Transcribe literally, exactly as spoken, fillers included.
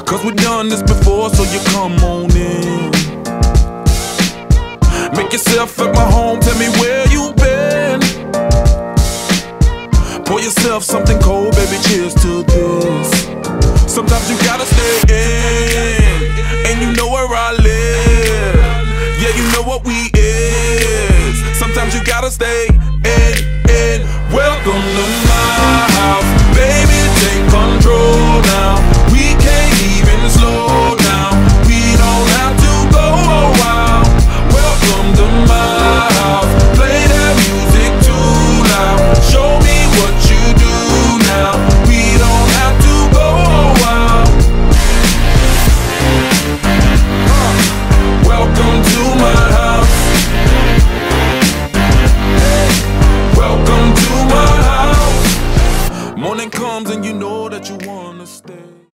Cause we've done this before, so you come on in. Make yourself at my home, tell me where you been. Pour yourself something cold, baby, cheers to this. Sometimes you gotta stay in, and you know where I live. Yeah, you know what we is. Sometimes you gotta stay in, in. Welcome to my house, baby, take control now. We can't even slow down, we don't have to go a while. Welcome to my house, play that music too loud. Show me what you do now, we don't have to go a while. uh, Welcome to my house. Welcome to my house. Morning comes and you know that you wanna stay.